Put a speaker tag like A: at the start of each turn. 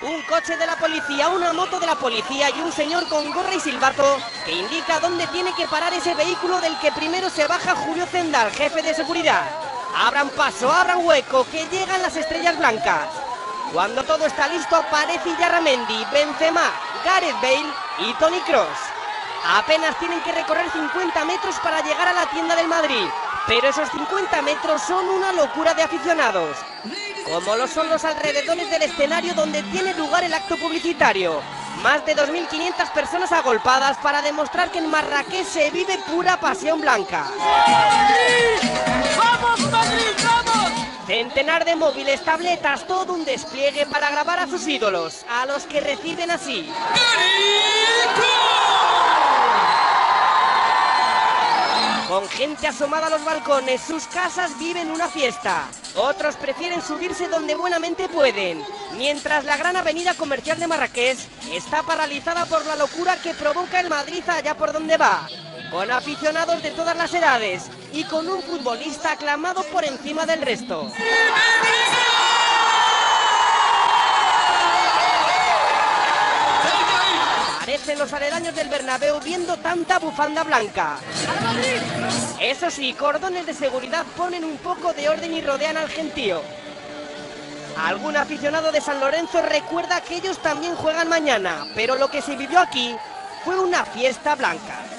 A: Un coche de la policía, una moto de la policía y un señor con gorra y silbato que indica dónde tiene que parar ese vehículo del que primero se baja Julio Zendal, jefe de seguridad. Abran paso, abran hueco, que llegan las estrellas blancas. Cuando todo está listo aparece Illarramendi, Benzema, Gareth Bale y Toni Kroos. Apenas tienen que recorrer 50 metros para llegar a la tienda del Madrid, pero esos 50 metros son una locura de aficionados, como lo son los alrededores del escenario donde tiene lugar el acto publicitario. Más de 2.500 personas agolpadas para demostrar que en Marrakech se vive pura pasión blanca.
B: ¡Vamos, Madrid, vamos!
A: Centenar de móviles, tabletas, todo un despliegue para grabar a sus ídolos, a los que reciben así. Con gente asomada a los balcones, sus casas viven una fiesta. Otros prefieren subirse donde buenamente pueden, mientras la gran avenida comercial de Marrakech está paralizada por la locura que provoca el Madrid allá por donde va, con aficionados de todas las edades y con un futbolista aclamado por encima del resto. Parecen los aledaños del Bernabéu viendo tanta bufanda blanca. Eso sí, cordones de seguridad ponen un poco de orden y rodean al gentío. Algún aficionado de San Lorenzo recuerda que ellos también juegan mañana, pero lo que se vivió aquí fue una fiesta blanca.